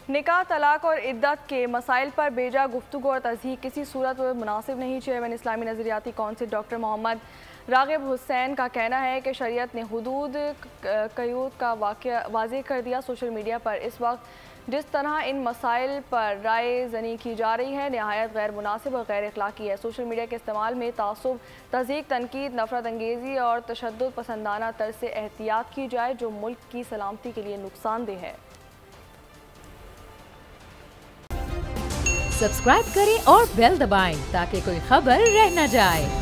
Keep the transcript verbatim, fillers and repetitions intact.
निकाह, तलाक और इद्दत के मसाइल पर बेजा गुफ्तगू और तज़हीक किसी सूरत में मुनासिब नहीं। चेयरमैन इस्लामी नज़रियाती कौंसिल डॉक्टर मोहम्मद राग़िब हुसैन का कहना है कि शरीयत ने हुदूद क़यूद का वाक़या वाज़ेह कर दिया। सोशल मीडिया पर इस वक्त जिस तरह इन मसाइल पर राय ज़नी की जा रही है नहायत गैर मुनासिब और गैर अखलाकी है। सोशल मीडिया के इस्तेमाल में तासुब, तज़हीक, तनकीद, नफ़रत अंगेज़ी और तशद्दुद पसंदाना तर्ज से एहतियात की जाए जो मुल्क की सलामती के लिए नुकसानदेह है। सब्सक्राइब करें और बेल दबाएं ताकि कोई खबर रह न जाए।